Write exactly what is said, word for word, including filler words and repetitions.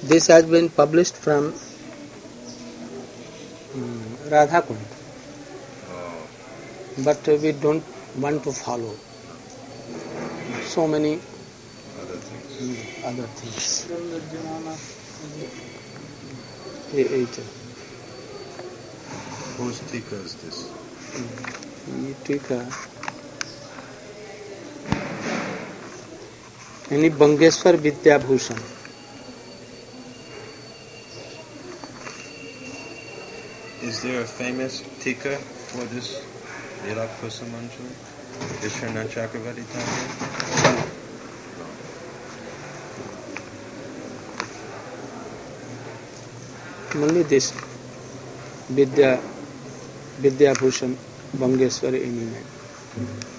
This has been published from um, Radha Kunda. Oh. But uh, we don't want to follow so many Other things. um, other things. It, it, Whose tika is this? um, tika. Any Bangeshwar Vidya Bhushan. Is there a famous tika for this Lila Kusumanjali? Vishwanath Chakravarti Thakur? Only this Vidya Vidya Bhushan Bangeshwar Eminent.